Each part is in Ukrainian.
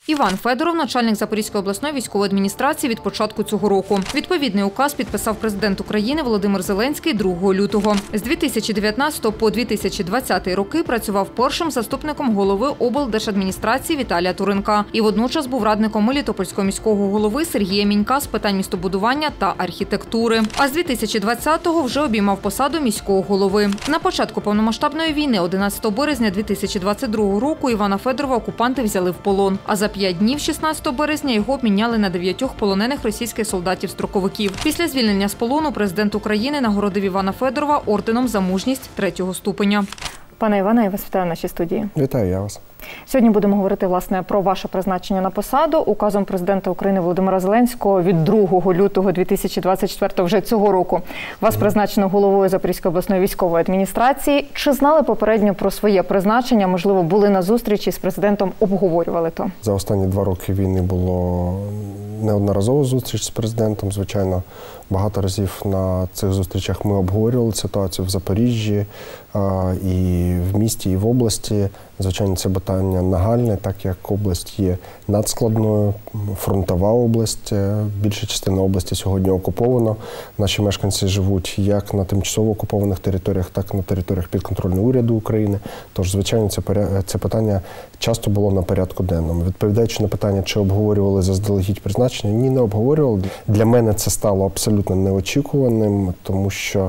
Іван Федоров – начальник Запорізької обласної військової адміністрації від початку цього року. Відповідний указ підписав президент України Володимир Зеленський 2 лютого. З 2019 по 2020 роки працював першим заступником голови облдержадміністрації Віталія Туренка і водночас був радником Мелітопольського міського голови Сергія Мінька з питань містобудування та архітектури. А з 2020-го вже обіймав посаду міського голови. На початку повномасштабної війни 11 березня 2022 року Івана Федорова окупанти взяли в полон. А за 5 днів 16 березня його обміняли на 9 полонених російських солдатів-строковиків. Після звільнення з полону президент України нагородив Івана Федорова орденом за мужність 3-го ступеня. Пане Іване, я вас вітаю в нашій студії. Вітаю я вас. Сьогодні будемо говорити, власне, про ваше призначення на посаду. Указом президента України Володимира Зеленського від 2 лютого 2024 вже цього року вас призначено головою Запорізької обласної військової адміністрації. Чи знали попередньо про своє призначення? Можливо, були на зустрічі з президентом, обговорювали то? За останні 2 роки війни було неодноразово зустріч з президентом. Звичайно, багато разів на цих зустрічах ми обговорювали ситуацію в Запоріжжі, і в місті, і в області. Звичайно, це питання нагальне, так як область є надскладною, фронтова область. Більша частина області сьогодні окупована. Наші мешканці живуть як на тимчасово окупованих територіях, так і на територіях підконтрольного уряду України. Тож, звичайно, це питання часто було на порядку денному. Відповідаючи на питання, чи обговорювали заздалегідь призначення, ні, не обговорювали. Для мене це стало абсолютно неочікуваним, тому що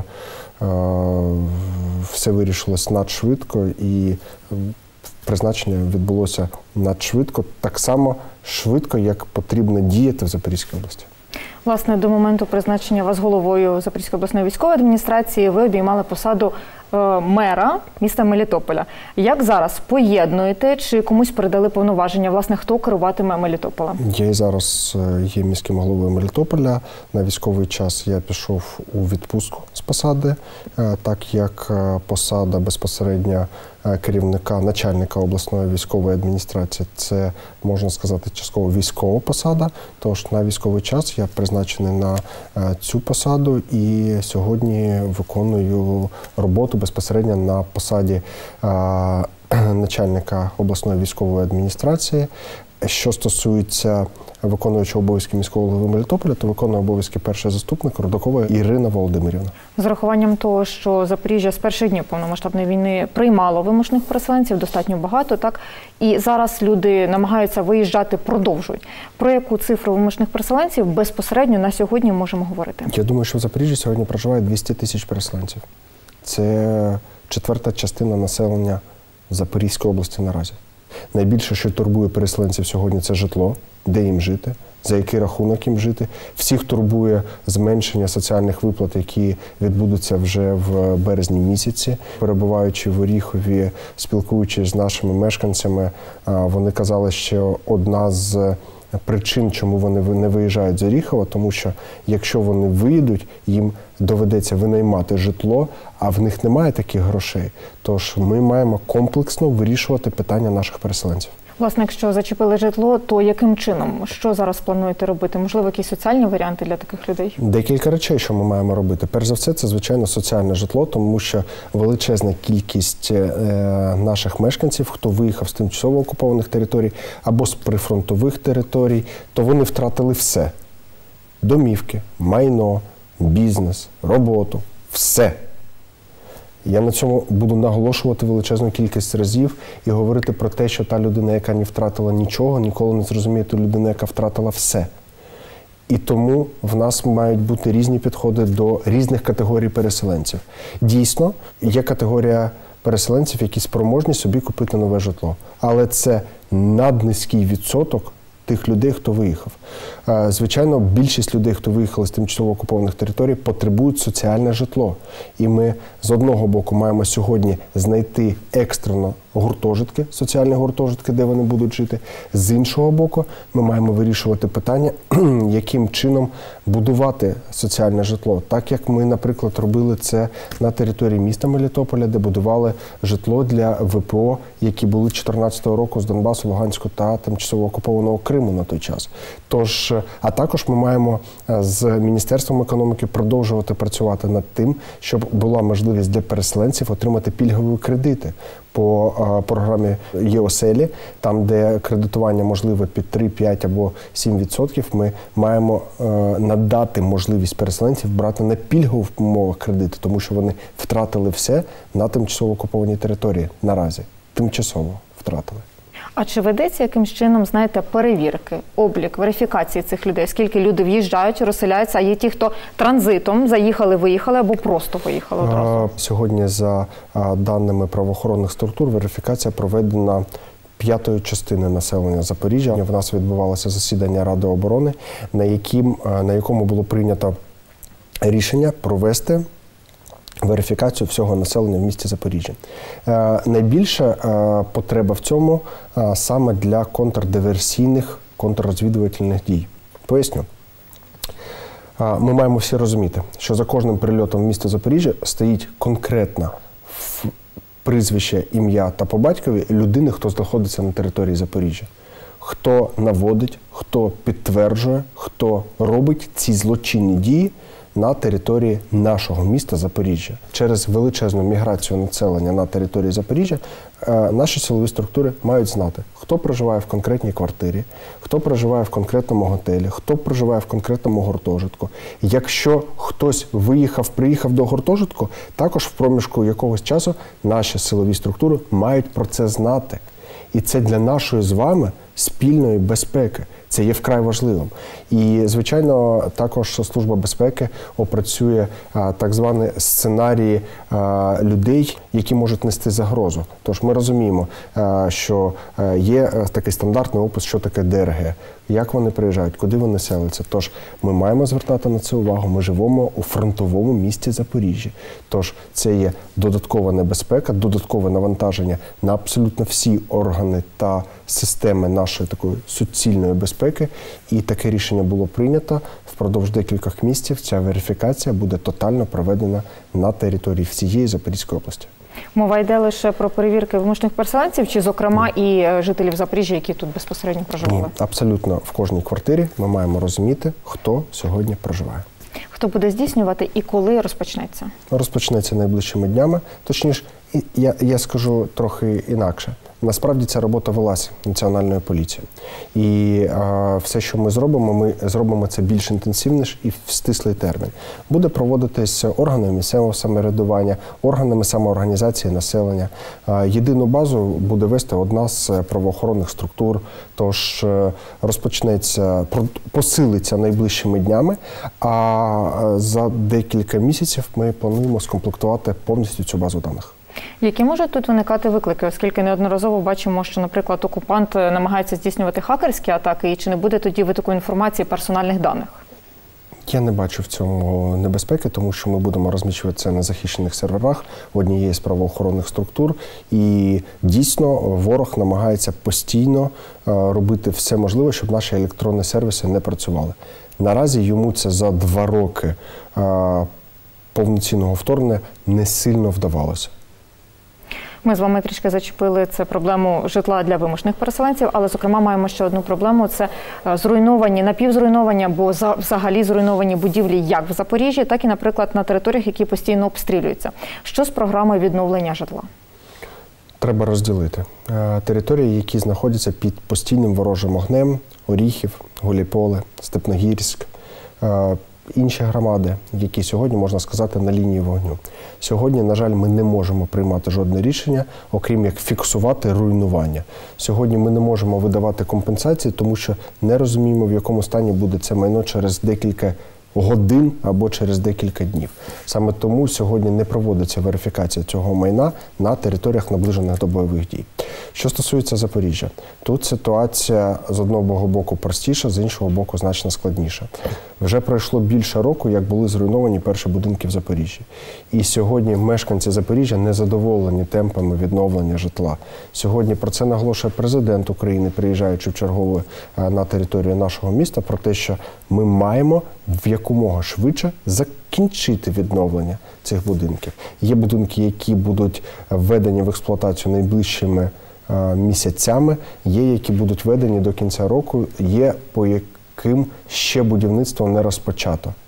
все вирішилось надшвидко і призначення відбулося надшвидко, так само швидко, як потрібно діяти в Запорізькій області. Власне, до моменту призначення вас головою Запорізької обласної військової адміністрації ви обіймали посаду мера міста Мелітополя. Як зараз поєднуєте, чи комусь передали повноваження? Власне, хто керуватиме Мелітополем? Я і зараз є міським головою Мелітополя. На військовий час я пішов у відпустку з посади, так як посада безпосередньо керівника, начальника обласної військової адміністрації – це, можна сказати, частково військова посада. Тож на військовий час я призначений на цю посаду і сьогодні виконую роботу безпосередньо на посаді начальника обласної військової адміністрації. Що стосується виконуючого обов'язки міського голови Мелітополя, то виконує обов'язки перший заступник Рудакова Ірина Володимирівна. З урахуванням того, що Запоріжжя з перших днів повномасштабної війни приймало вимушених переселенців, достатньо багато, так? І зараз люди намагаються виїжджати, продовжують. Про яку цифру вимушених переселенців безпосередньо на сьогодні можемо говорити? Я думаю, що в Запоріжжі сьогодні проживає 200 тисяч переселенців. Це четверта частина населення Запорізької області наразі. Найбільше, що турбує переселенців сьогодні, це житло, де їм жити, за який рахунок їм жити. Всіх турбує зменшення соціальних виплат, які відбудуться вже в березні місяці. Перебуваючи в Оріхові, спілкуючись з нашими мешканцями, вони казали, що одна з причин, чому вони не виїжджають з Оріхова, тому що якщо вони виїдуть, їм доведеться винаймати житло, а в них немає таких грошей. Тож ми маємо комплексно вирішувати питання наших переселенців. Власне, якщо зачепили житло, то яким чином? Що зараз плануєте робити? Можливо, якісь соціальні варіанти для таких людей? Декілька речей, що ми маємо робити. Перш за все, це, звичайно, соціальне житло, тому що величезна кількість наших мешканців, хто виїхав з тимчасово окупованих територій або з прифронтових територій, то вони втратили все. Домівки, майно, бізнес, роботу, все. Я на цьому буду наголошувати величезну кількість разів і говорити про те, що та людина, яка не втратила нічого, ніколи не зрозуміє ту людину, яка втратила все. І тому в нас мають бути різні підходи до різних категорій переселенців. Дійсно, є категорія переселенців, які спроможні собі купити нове житло. Але це наднизький відсоток тих людей, хто виїхав. Звичайно, більшість людей, хто виїхали з тимчасово окупованих територій, потребують соціальне житло. І ми з одного боку маємо сьогодні знайти екстрено гуртожитки, соціальні гуртожитки, де вони будуть жити. З іншого боку, ми маємо вирішувати питання, яким чином будувати соціальне житло. Так як ми, наприклад, робили це на території міста Мелітополя, де будували житло для ВПО, які були 2014 року з Донбасу, Луганську та тимчасово окупованого Криму на той час. Тож, а також ми маємо з Міністерством економіки продовжувати працювати над тим, щоб була можливість для переселенців отримати пільгові кредити по програмі ЄОСЕЛі, там, де кредитування можливе під 3, 5 або 7%, ми маємо надати можливість переселенців брати на пільгових умовах кредити, тому що вони втратили все на тимчасово окупованій території наразі. Тимчасово втратили. А чи ведеться якимсь чином, знаєте, перевірки, облік, верифікації цих людей? Скільки люди в'їжджають, розселяються, а є ті, хто транзитом заїхали, виїхали або просто виїхали одразу? Сьогодні, за даними правоохоронних структур, верифікація проведена 5-ї частини населення Запоріжжя. В нас відбувалося засідання Ради оборони, на якому було прийнято рішення провести верифікацію всього населення в місті Запоріжжя. Найбільша потреба в цьому саме для контрдиверсійних, контррозвідувальних дій. Поясню. Ми маємо всі розуміти, що за кожним прильотом в місто Запоріжжя стоїть конкретне прізвище, ім'я та по батькові людини, хто знаходиться на території Запоріжжя. Хто наводить, хто підтверджує, хто робить ці злочинні дії на території нашого міста Запоріжжя. Через величезну міграцію населення на території Запоріжжя наші силові структури мають знати, хто проживає в конкретній квартирі, хто проживає в конкретному готелі, хто проживає в конкретному гуртожитку. Якщо хтось приїхав до гуртожитку, також в проміжку якогось часу наші силові структури мають про це знати. І це для нашої з вами спільної безпеки. Це є вкрай важливим. І, звичайно, також Служба безпеки опрацює так звані сценарії людей, які можуть нести загрозу. Тож ми розуміємо, що є такий стандартний опис, що таке ДРГ, як вони приїжджають, куди вони селяться. Тож ми маємо звертати на це увагу. Ми живемо у фронтовому місті Запоріжжя. Тож це є додаткова небезпека, додаткове навантаження на абсолютно всі органи та системи нашої такої суцільної безпеки. І таке рішення було прийнято. Впродовж декількох місяців ця верифікація буде тотально проведена на території всієї Запорізької області. Мова йде лише про перевірки вимушених переселенців, чи, зокрема, і жителів Запоріжжя, які тут безпосередньо проживали? Ні, абсолютно в кожній квартирі ми маємо розуміти, хто сьогодні проживає. Хто буде здійснювати і коли розпочнеться? Розпочнеться найближчими днями. Точніше, я скажу трохи інакше. Насправді ця робота велася Національною поліцією. І все, що ми зробимо це більш інтенсивніше і в стислий термін. Буде проводитись органами місцевого самоврядування, органами самоорганізації населення. Єдину базу буде вести одна з правоохоронних структур, тож посилиться найближчими днями, а за декілька місяців ми плануємо скомплектувати повністю цю базу даних. Які можуть тут виникати виклики, оскільки неодноразово бачимо, що, наприклад, окупант намагається здійснювати хакерські атаки, і чи не буде тоді витоку інформації персональних даних? Я не бачу в цьому небезпеки, тому що ми будемо розміщувати це на захищених серверах однієї з правоохоронних структур. І дійсно ворог намагається постійно робити все можливе, щоб наші електронні сервіси не працювали. Наразі йому це за 2 роки повноцінного вторгнення не сильно вдавалося. Ми з вами трішки зачепили це проблему житла для вимушених переселенців, але, зокрема, маємо ще одну проблему – це зруйновані, напівзруйновані або взагалі зруйновані будівлі як в Запоріжжі, так і, наприклад, на територіях, які постійно обстрілюються. Що з програмою відновлення житла? Треба розділити. Території, які знаходяться під постійним ворожим огнем – Оріхів, Гуляйполе, Степногірськ, інші громади, які сьогодні, можна сказати, на лінії вогню. Сьогодні, на жаль, ми не можемо приймати жодне рішення, окрім як фіксувати руйнування. Сьогодні ми не можемо видавати компенсації, тому що не розуміємо, в якому стані буде це майно через декілька годин або через декілька днів. Саме тому сьогодні не проводиться верифікація цього майна на територіях, наближених до бойових дій. Що стосується Запоріжжя, тут ситуація з одного боку простіша, з іншого боку значно складніша. Вже пройшло більше року, як були зруйновані перші будинки в Запоріжжі. І сьогодні мешканці Запоріжжя не задоволені темпами відновлення житла. Сьогодні про це наголошує президент України, приїжджаючи вчергове на територію нашого міста, про те, що ми маємо в якомога швидше закінчити відновлення цих будинків. Є будинки, які будуть введені в експлуатацію найближчими місяцями, є, які будуть введені до кінця року, є, по яким ще будівництво не розпочато.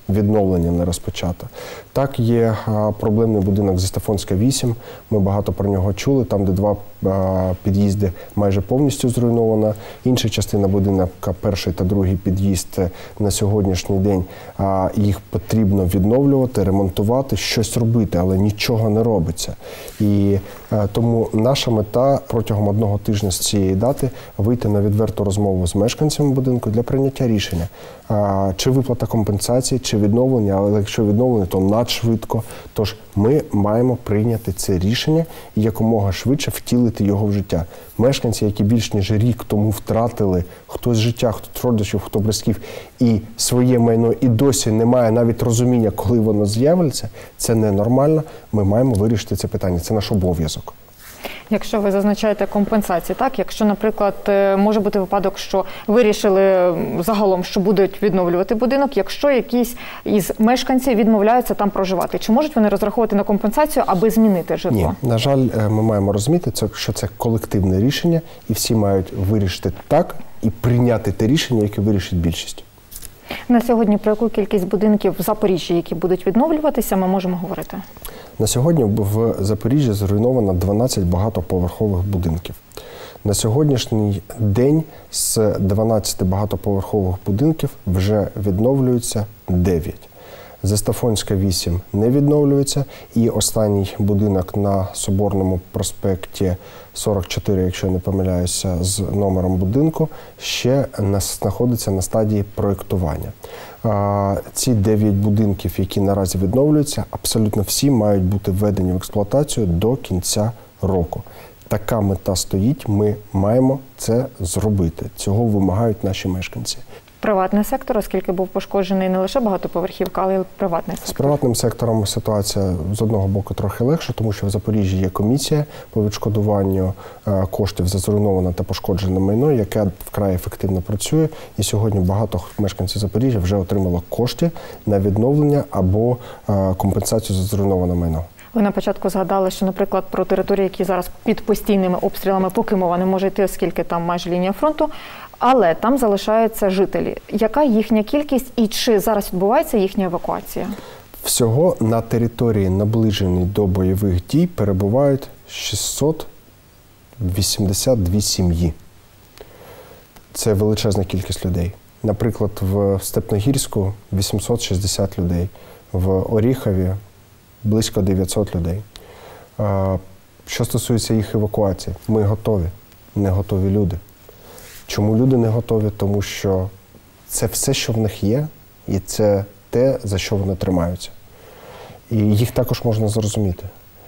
відновлення не розпочато. Так, є проблемний будинок Застафонська, 8, ми багато про нього чули, там, де 2 під'їзди майже повністю зруйновано. Інша частина будинка, перший та другий під'їзд, на сьогоднішній день їх потрібно відновлювати, ремонтувати, щось робити, але нічого не робиться. І тому наша мета протягом 1 тижня з цієї дати вийти на відверту розмову з мешканцями будинку для прийняття рішення. Чи виплата компенсації, чи відновлення, але якщо відновлення, то надшвидко. Тож ми маємо прийняти це рішення і якомога швидше втілити його в життя. Мешканці, які більш ніж рік тому втратили хтось життя, хто родичів, хто близьких, і своє майно, і досі немає навіть розуміння, коли воно з'явиться, це ненормально. Ми маємо вирішити це питання. Це наш обов'язок. Якщо ви зазначаєте компенсації, так? Якщо, наприклад, може бути випадок, що вирішили загалом, що будуть відновлювати будинок, якщо якісь із мешканців відмовляються там проживати, чи можуть вони розраховувати на компенсацію, аби змінити житло? Ні, на жаль, ми маємо розуміти, що це колективне рішення, і всі мають вирішити так і прийняти те рішення, яке вирішить більшість. На сьогодні про яку кількість будинків в Запоріжжі, які будуть відновлюватися, ми можемо говорити? На сьогодні в Запоріжжі зруйновано 12 багатоповерхових будинків. На сьогоднішній день з 12 багатоповерхових будинків вже відновлюється 9. Застафонська, 8 не відновлюється, і останній будинок на Соборному проспекті 44, якщо я не помиляюся, з номером будинку, ще знаходиться на стадії проєктування. Ці 9 будинків, які наразі відновлюються, абсолютно всі мають бути введені в експлуатацію до кінця року. Така мета стоїть, ми маємо це зробити. Цього вимагають наші мешканці. Приватний сектор, оскільки був пошкоджений не лише багатоповерхівка, але й приватний сектор. З приватним сектором ситуація з одного боку трохи легша, тому що в Запоріжжі є комісія по відшкодуванню коштів за зруйноване та пошкоджене майно, яке вкрай ефективно працює. І сьогодні багато мешканців Запоріжжя вже отримало кошти на відновлення або компенсацію за зруйноване майно. Ви на початку згадали, що, наприклад, про території, які зараз під постійними обстрілами, поки мова не може йти, оскільки там майже лінія фронту, але там залишаються жителі. Яка їхня кількість і чи зараз відбувається їхня евакуація? Всього на території, наближеній до бойових дій, перебувають 682 сім'ї. Це величезна кількість людей. Наприклад, в Степногірську 860 людей, в Оріхові близько 900 людей. Що стосується їх евакуації, ми готові, не готові люди. Чому люди не готові? Тому що це все, що в них є, і це те, за що вони тримаються. І їх також можна зрозуміти.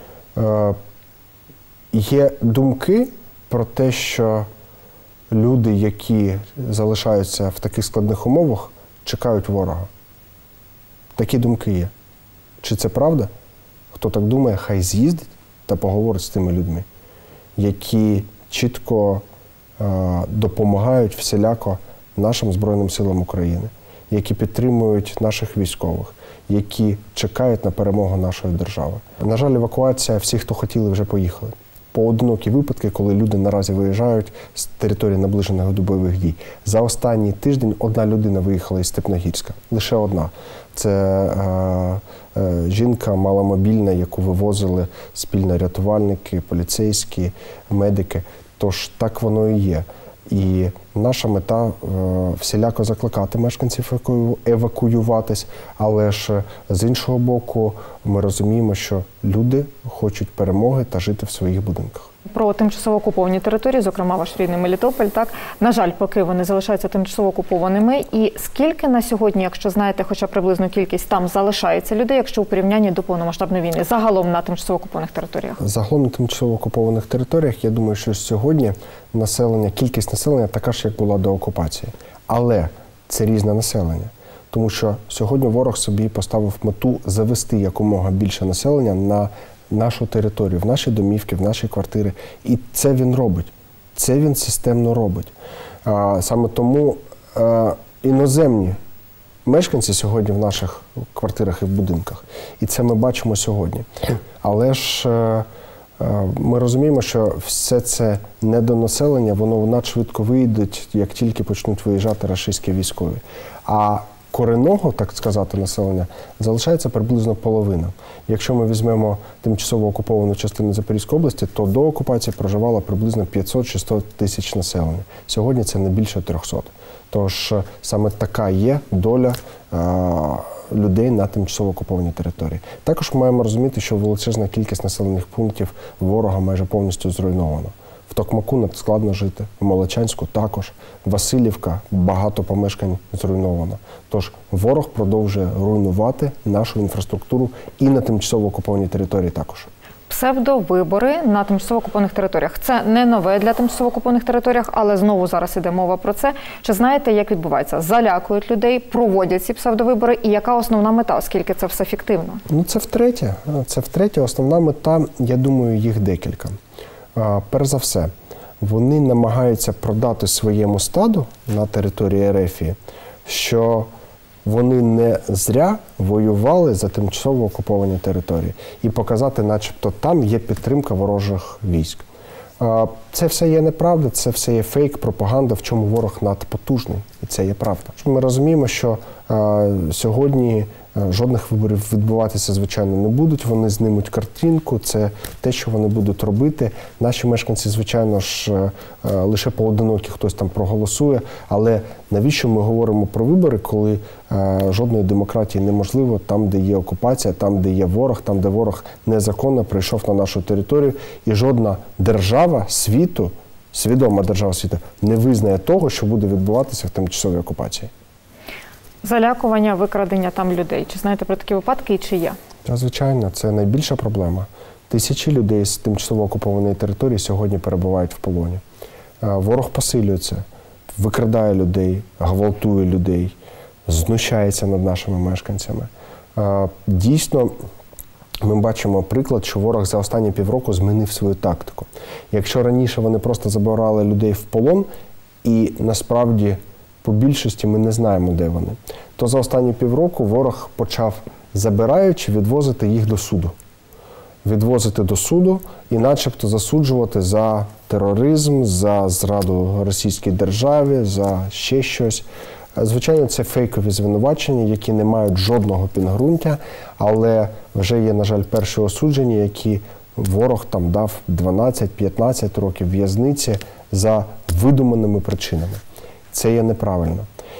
Є думки про те, що люди, які залишаються в таких складних умовах, чекають ворога. Такі думки є. Чи це правда? Хто так думає, хай з'їздить та поговорить з тими людьми, які чітко допомагають всіляко нашим Збройним силам України, які підтримують наших військових, які чекають на перемогу нашої держави. На жаль, евакуація, всі, хто хотіли, вже поїхали. Поодинокі випадки, коли люди наразі виїжджають з території, наближених до бойових дій. За останній тиждень одна людина виїхала із Степногірська. Лише одна. Це жінка маломобільна, яку вивозили спільно рятувальники, поліцейські, медики. Тож так воно і є. І наша мета всіляко закликати мешканців евакуюватись, але ж з іншого боку ми розуміємо, що люди хочуть перемоги та жити в своїх будинках. Про тимчасово окуповані території, зокрема ваш рідний Мелітополь, так, на жаль, поки вони залишаються тимчасово окупованими. І скільки на сьогодні, якщо знаєте хоча б приблизну кількість, там залишається людей, якщо у порівнянні до повномасштабної війни, загалом на тимчасово окупованих територіях? Загалом на тимчасово окупованих територіях, я думаю, що сьогодні кількість населення така ж, як була до окупації. Але це різне населення. Тому що сьогодні ворог собі поставив мету завести якомога більше населення на нашу територію, в наші домівки, в наші квартири. І це він робить. Це він системно робить. Саме тому іноземні мешканці сьогодні в наших квартирах і в будинках. І це ми бачимо сьогодні. Але ж ми розуміємо, що все це недонаселення, воно надшвидко вийде, як тільки почнуть виїжджати рашистські військові. А корінного, так сказати, населення залишається приблизно половина. Якщо ми візьмемо тимчасово окуповану частину Запорізької області, то до окупації проживало приблизно 500-600 тисяч населення. Сьогодні це не більше 300. Тож саме така є доля людей на тимчасово окупованій території. Також ми маємо розуміти, що величезна кількість населених пунктів ворога майже повністю зруйновано. В Токмаку складно жити, в Молочанську також, Василівка, багато помешкань зруйновано. Тож ворог продовжує руйнувати нашу інфраструктуру і на тимчасово окупованій території також. Псевдовибори на тимчасово окупованих територіях. Це не нове для тимчасово окупованих територіях, але знову зараз іде мова про це. Чи знаєте, як відбувається? Залякують людей, проводять ці псевдовибори, і яка основна мета, оскільки це все фіктивно? Ну, це втретє. Це втретє. Основна мета, я думаю, їх декілька. Перш за все, вони намагаються продати своєму стаду на території РФ, що вони не зря воювали за тимчасово окуповані території і показати, начебто, там є підтримка ворожих військ. Це все є неправда, це все є фейк, пропаганда, в чому ворог надпотужний. І це є правда. Ми розуміємо, що сьогодні жодних виборів відбуватися, звичайно, не будуть. Вони знімуть картинку, це те, що вони будуть робити. Наші мешканці, звичайно ж, лише поодинокі хтось там проголосує. Але навіщо ми говоримо про вибори, коли жодної демократії неможливо там, де є окупація, там, де є ворог, там, де ворог незаконно прийшов на нашу територію, і жодна держава світу, свідома держава світу, не визнає того, що буде відбуватися в тимчасовій окупації. Залякування, викрадення там людей. Чи знаєте про такі випадки і чи є? Звичайно, це найбільша проблема. Тисячі людей з тимчасово окупованої території сьогодні перебувають в полоні. Ворог посилюється, викрадає людей, гвалтує людей, знущається над нашими мешканцями. Дійсно, ми бачимо приклад, що ворог за останні півроку змінив свою тактику. Якщо раніше вони просто забирали людей в полон, і насправді по більшості ми не знаємо, де вони, то за останні півроку ворог почав, забираючи, відвозити їх до суду. Відвозити до суду і начебто засуджувати за тероризм, за зраду російській державі, за ще щось. Звичайно, це фейкові звинувачення, які не мають жодного підґрунтя, але вже є, на жаль, перші осуджені, які ворог там дав 12-15 років в'язниці за видуманими причинами. Це є неправильно.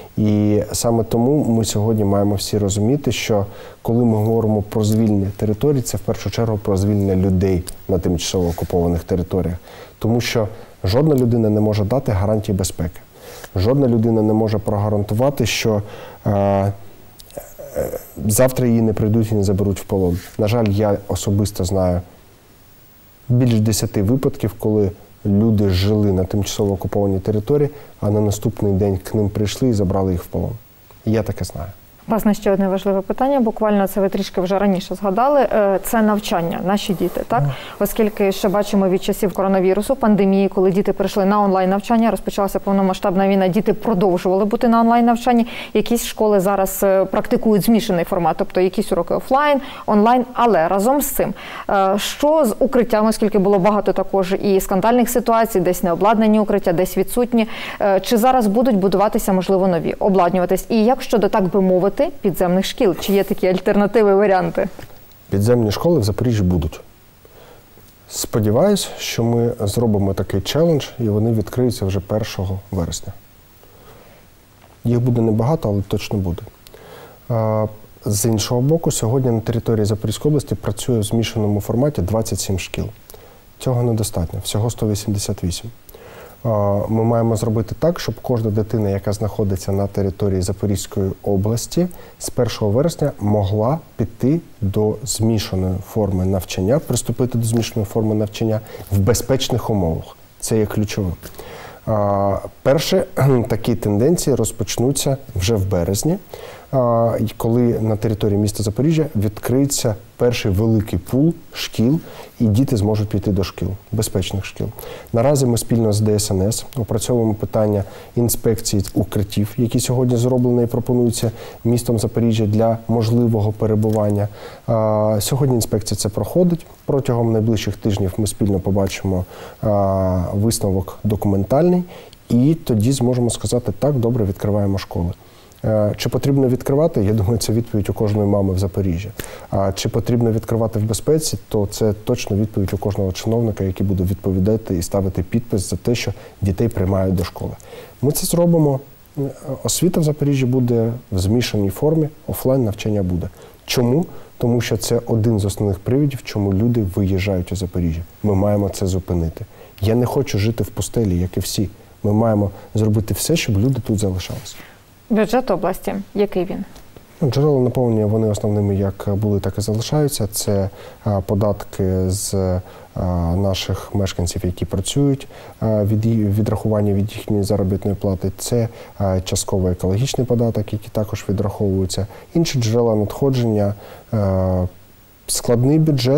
І саме тому ми сьогодні маємо всі розуміти, що коли ми говоримо про звільнення територій, це в першу чергу про звільнення людей на тимчасово окупованих територіях. Тому що жодна людина не може дати гарантії безпеки. Жодна людина не може прогарантувати, що завтра її не прийдуть і не заберуть в полон. На жаль, я особисто знаю більш 10 випадків, коли люди жили на тимчасово окупованій території, а на наступний день к ним прийшли і забрали їх в полон. Я таке знаю. Власне, ще одне важливе питання, буквально це ви трішки вже раніше згадали, це навчання, наші діти, так? Оскільки ще бачимо від часів коронавірусу, пандемії, коли діти перейшли на онлайн-навчання, розпочалася повномасштабна війна, діти продовжували бути на онлайн-навчанні, якісь школи зараз практикують змішаний формат, тобто якісь уроки офлайн, онлайн, але разом з цим, що з укриттями, оскільки було багато також і скандальних ситуацій, десь необладнані укриття, десь відсутні, чи зараз будуть будуватися, можливо, нові, обладнюватись, і як щодо, так би мовити, підземних шкіл? Чи є такі альтернативи, варіанти? Підземні школи в Запоріжжі будуть. Сподіваюсь, що ми зробимо такий челендж, і вони відкриються вже 1 вересня. Їх буде небагато, але точно буде. З іншого боку, сьогодні на території Запорізької області працює в змішаному форматі 27 шкіл. Цього недостатньо, всього 188. Ми маємо зробити так, щоб кожна дитина, яка знаходиться на території Запорізької області, з 1 вересня могла піти до змішаної форми навчання, приступити до змішаної форми навчання в безпечних умовах. Це є ключовим. Перші такі тенденції розпочнуться вже в березні, коли на території міста Запоріжжя відкриється перший великий пул шкіл, і діти зможуть піти до шкіл, безпечних шкіл. Наразі ми спільно з ДСНС опрацьовуємо питання інспекції укриттів, які сьогодні зроблені і пропонуються містом Запоріжжя для можливого перебування. Сьогодні інспекція це проходить. Протягом найближчих тижнів ми спільно побачимо висновок документальний, і тоді зможемо сказати, так, добре, відкриваємо школи. Чи потрібно відкривати? Я думаю, це відповідь у кожної мами в Запоріжжі. А чи потрібно відкривати в безпеці, то це точно відповідь у кожного чиновника, який буде відповідати і ставити підпис за те, що дітей приймають до школи. Ми це зробимо. Освіта в Запоріжжі буде в змішаній формі, офлайн навчання буде. Чому? Тому що це один з основних привідів, чому люди виїжджають у Запоріжжя. Ми маємо це зупинити. Я не хочу жити в пустелі, як і всі. Ми маємо зробити все, щоб люди тут залишалися. Бюджет області, який він? Джерела наповнення, вони основними як були, так і залишаються. Це податки з наших мешканців, які працюють, відрахування від їхньої заробітної плати. Це частково екологічний податок, який також відраховується. Інші джерела надходження – складний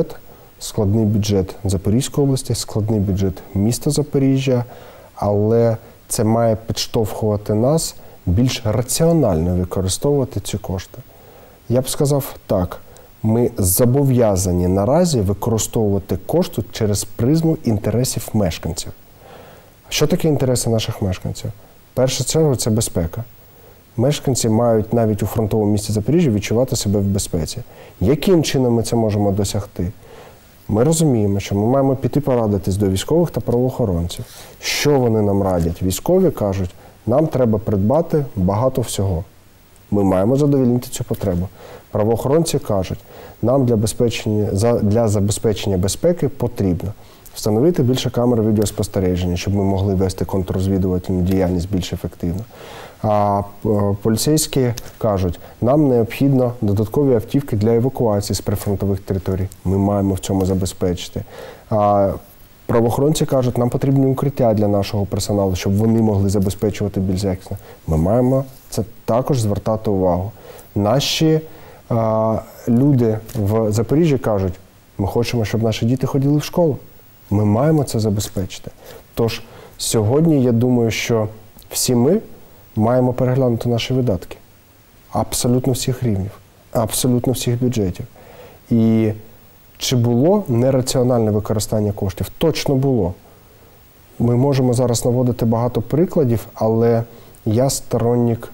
бюджет Запорізької області, складний бюджет міста Запоріжжя, але це має підштовхувати нас більш раціонально використовувати ці кошти. Я б сказав так, ми зобов'язані наразі використовувати кошти через призму інтересів мешканців. Що таке інтереси наших мешканців? В першу чергу це безпека. Мешканці мають навіть у фронтовому місті Запоріжжя відчувати себе в безпеці. Яким чином ми це можемо досягти? Ми розуміємо, що ми маємо піти порадитись до військових та правоохоронців. Що вони нам радять? Військові кажуть, нам треба придбати багато всього. Ми маємо задовольнити цю потребу. Правоохоронці кажуть, нам для забезпечення безпеки потрібно встановити більше камер відеоспостереження, щоб ми могли вести контррозвідувальну діяльність більш ефективно. А поліцейські кажуть, нам необхідно додаткові автівки для евакуації з прифронтових територій. Ми маємо в цьому забезпечити. Правоохоронці кажуть, нам потрібні укриття для нашого персоналу, щоб вони могли забезпечувати більш якісно. Ми маємо це також звертати увагу. Наші люди в Запоріжжі кажуть, ми хочемо, щоб наші діти ходили в школу. Ми маємо це забезпечити. Тож сьогодні я думаю, що всі ми маємо переглянути наші видатки. Абсолютно всіх рівнів, абсолютно всіх бюджетів. І чи було нераціональне використання коштів? Точно було. Ми можемо зараз наводити багато прикладів, але я сторонник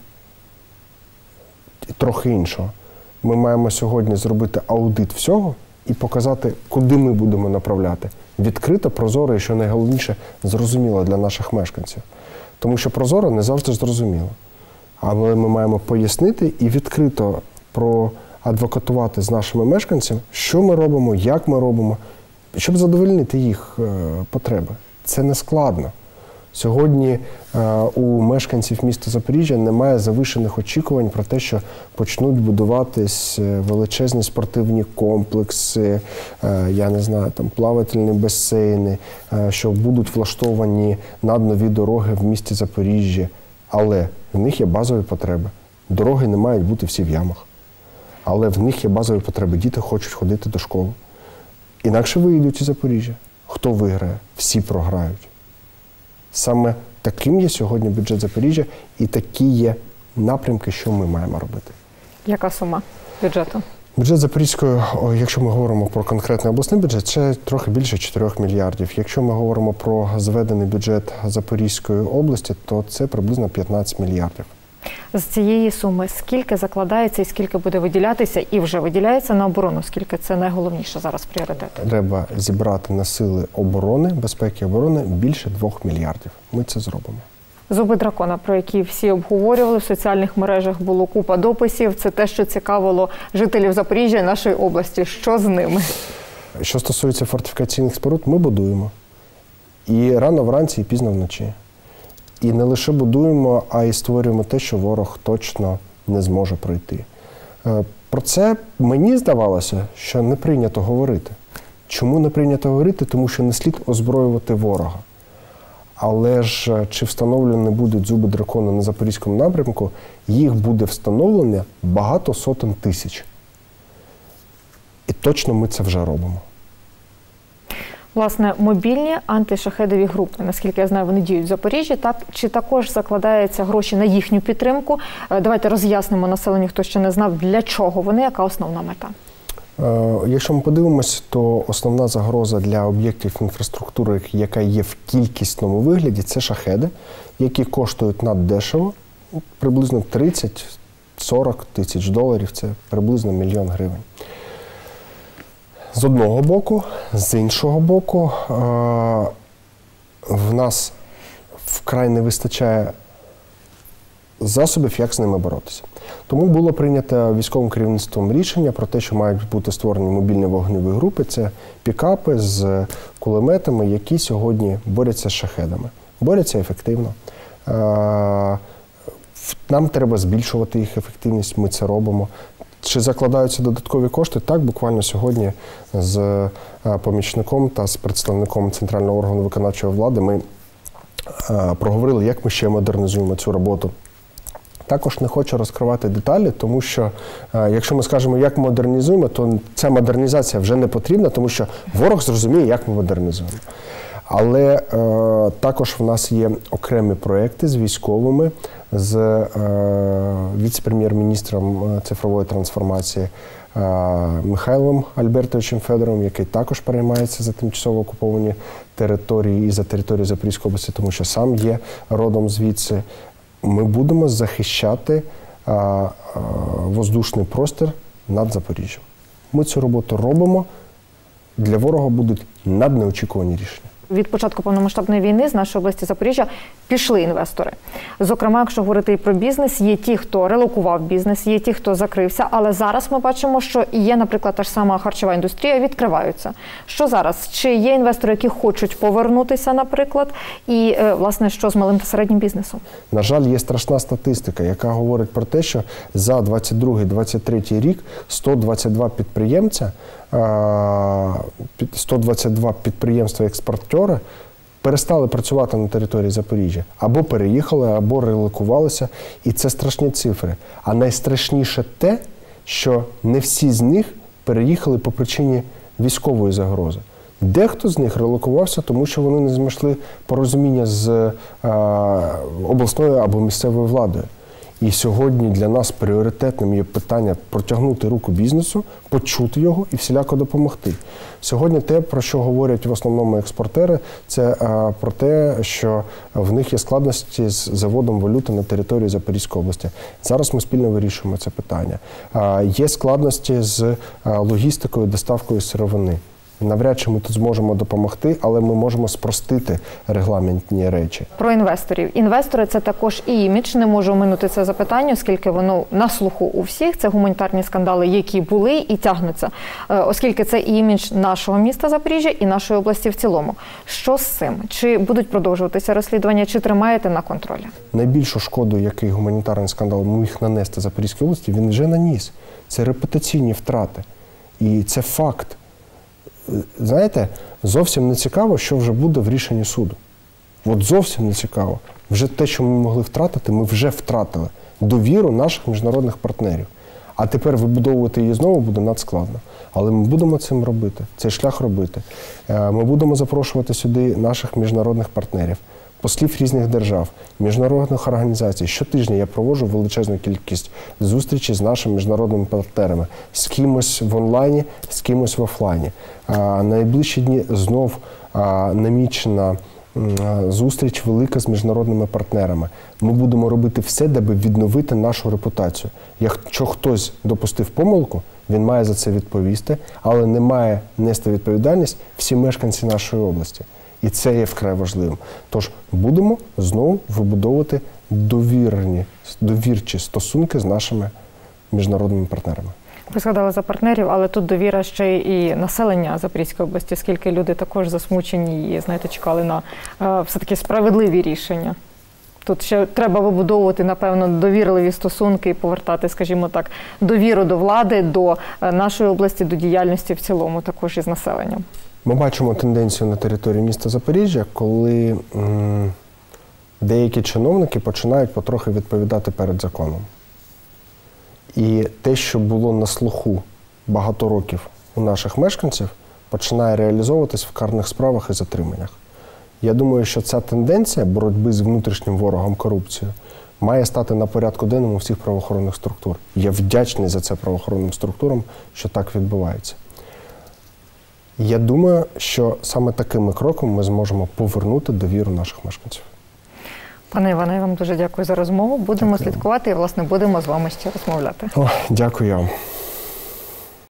трохи іншого. Ми маємо сьогодні зробити аудит всього і показати, куди ми будемо направляти. Відкрито, прозоро і, що найголовніше, зрозуміло для наших мешканців. Тому що прозоро не завжди зрозуміло. Але ми маємо пояснити і відкрито проадвокатувати з нашими мешканцями, що ми робимо, як ми робимо, щоб задовольнити їх потреби. Це не складно. Сьогодні у мешканців міста Запоріжжя немає завишених очікувань про те, що почнуть будуватись величезні спортивні комплекси, я не знаю, там плавательні басейни, що будуть влаштовані наднові дороги в місті Запоріжжя. Але в них є базові потреби. Дороги не мають бути всі в ямах. Але в них є базові потреби. Діти хочуть ходити до школи. Інакше виїдуть із Запоріжжя. Хто виграє? Всі програють. Саме таким є сьогодні бюджет Запоріжжя і такі є напрямки, що ми маємо робити. Яка сума бюджету? Бюджет Запорізької, якщо ми говоримо про конкретний обласний бюджет, це трохи більше 4 мільярдів. Якщо ми говоримо про зведений бюджет Запорізької області, то це приблизно 15 мільярдів. З цієї суми скільки закладається і скільки буде виділятися, і вже виділяється на оборону? Скільки це найголовніше зараз пріоритет? Треба зібрати на сили оборони, безпеки оборони більше 2 мільярдів. Ми це зробимо. Зуби дракона, про які всі обговорювали, в соціальних мережах було купа дописів. Це те, що цікавило жителів Запоріжжя і нашої області. Що з ними? Що стосується фортифікаційних споруд, ми будуємо. І рано вранці, і пізно вночі. І не лише будуємо, а й створюємо те, що ворог точно не зможе пройти. Про це мені здавалося, що не прийнято говорити. Чому не прийнято говорити? Тому що не слід озброювати ворога. Але ж чи встановлені будуть зуби дракона на Запорізькому напрямку, їх буде встановлено багато сотень тисяч. І точно ми це вже робимо. Власне, мобільні антишахедові групи, наскільки я знаю, вони діють в Запоріжжі, так? Чи також закладаються гроші на їхню підтримку? Давайте роз'яснимо населенню, хто ще не знав, для чого вони, яка основна мета? Якщо ми подивимося, то основна загроза для об'єктів інфраструктури, яка є в кількісному вигляді, це шахеди, які коштують наддешево, приблизно 40 тисяч доларів – це приблизно 1 мільйон гривень. З одного боку. З іншого боку, в нас вкрай не вистачає засобів, як з ними боротися. Тому було прийнято військовим керівництвом рішення про те, що мають бути створені мобільні вогневі групи. Це пікапи з кулеметами, які сьогодні борються з шахедами. Борються ефективно. Нам треба збільшувати їх ефективність, ми це робимо. Чи закладаються додаткові кошти? Так, буквально сьогодні з помічником та з представником Центрального органу виконавчої влади ми проговорили, як ми ще модернізуємо цю роботу. Також не хочу розкривати деталі, тому що якщо ми скажемо, як модернізуємо, то ця модернізація вже не потрібна, тому що ворог зрозуміє, як ми модернізуємо. Але також в нас є окремі проекти з військовими, з віце-прем'єр-міністром цифрової трансформації Михайлом Альбертовичем Федоровим, який також переймається за тимчасово окуповані території і за територію Запорізької області, тому що сам є родом звідси. Ми будемо захищати воздушний простір над Запоріжжям. Ми цю роботу робимо. Для ворога будуть наднеочікувані рішення. Від початку повномасштабної війни з нашої області Запоріжжя пішли інвестори. Зокрема, якщо говорити і про бізнес, є ті, хто релокував бізнес, є ті, хто закрився, але зараз ми бачимо, що є, наприклад, та ж сама харчова індустрія, відкриваються. Що зараз? Чи є інвестори, які хочуть повернутися, наприклад, і, власне, що з малим та середнім бізнесом? На жаль, є страшна статистика, яка говорить про те, що за 22-23 рік 122 підприємця, 122 підприємства-експортери перестали працювати на території Запоріжжя. Або переїхали, або релокувалися. І це страшні цифри. А найстрашніше те, що не всі з них переїхали по причині військової загрози. Дехто з них релокувався, тому що вони не знайшли порозуміння з обласною або місцевою владою. І сьогодні для нас пріоритетним є питання протягнути руку бізнесу, почути його і всіляко допомогти. Сьогодні те, про що говорять в основному експортери, це про те, що в них є складності з заводом валюти на території Запорізької області. Зараз ми спільно вирішуємо це питання. Є складності з логістикою, доставкою сировини. Навряд чи ми тут зможемо допомогти, але ми можемо спростити регламентні речі. Про інвесторів. Інвестори – це також і імідж. Не можу оминути це запитання, оскільки воно на слуху у всіх. Це гуманітарні скандали, які були і тягнуться. Оскільки це і імідж нашого міста Запоріжжя і нашої області в цілому. Що з цим? Чи будуть продовжуватися розслідування, чи тримаєте на контролі? Найбільшу шкоду, який гуманітарний скандал міг нанести Запорізькій області, він вже наніс. Це репутаційні втрати. І це факт. Знаєте, зовсім не цікаво, що вже буде в рішенні суду. От зовсім не цікаво. Вже те, що ми могли втратити, ми вже втратили. Довіру наших міжнародних партнерів. А тепер вибудовувати її знову буде надскладно. Але ми будемо цим робити, цей шлях робити. Ми будемо запрошувати сюди наших міжнародних партнерів, послів різних держав, міжнародних організацій. Щотижня я проводжу величезну кількість зустрічей з нашими міжнародними партнерами. З кимось в онлайні, з кимось в офлайні. Найближчі дні знов намічена зустріч велика з міжнародними партнерами. Ми будемо робити все, аби відновити нашу репутацію. Якщо хтось допустив помилку, він має за це відповісти, але не має нести відповідальність всі мешканці нашої області. І це є вкрай важливим. Тож будемо знову вибудовувати довірчі стосунки з нашими міжнародними партнерами. Ви згадали за партнерів, але тут довіра ще і населення Запорізької області, оскільки люди також засмучені і, знаєте, чекали на все-таки справедливі рішення. Тут ще треба вибудовувати, напевно, довірливі стосунки і повертати, скажімо так, довіру до влади, до нашої області, до діяльності в цілому, також із населенням. Ми бачимо тенденцію на території міста Запоріжжя, коли деякі чиновники починають потрохи відповідати перед законом. І те, що було на слуху багато років у наших мешканців, починає реалізовуватись в карних справах і затриманнях. Я думаю, що ця тенденція боротьби з внутрішнім ворогом корупцією має стати на порядку денному всіх правоохоронних структур. Я вдячний за це правоохоронним структурам, що так відбувається. Я думаю, що саме такими кроками ми зможемо повернути довіру наших мешканців. Пане Іване, я вам дуже дякую за розмову. Будемо Дякую. слідкувати і, власне, будемо з вами ще розмовляти. Дякую.